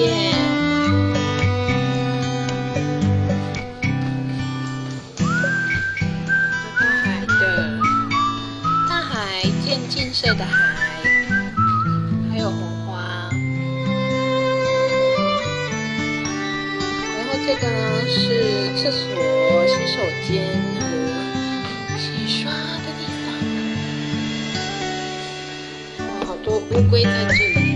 店。大海渐金色的海，还有红花。然后这个呢是厕所、洗手间和洗刷的地方。哇，好多乌龟在这里。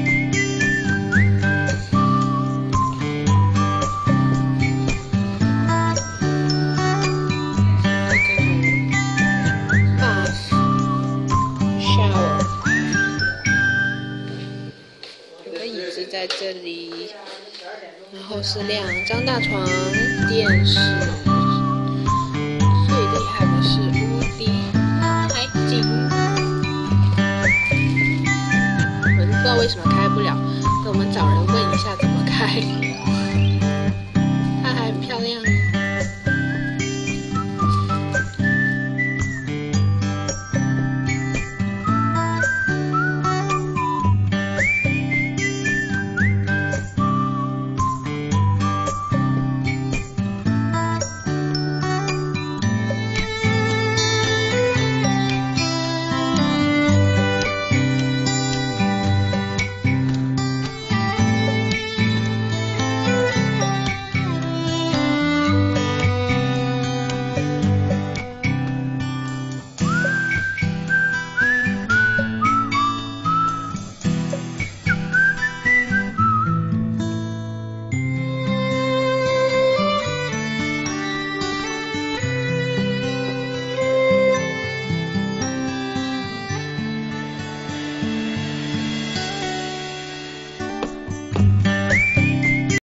在这里，然后是2张大床、电视，最厉害的是无敌海景。我不知道为什么开不了。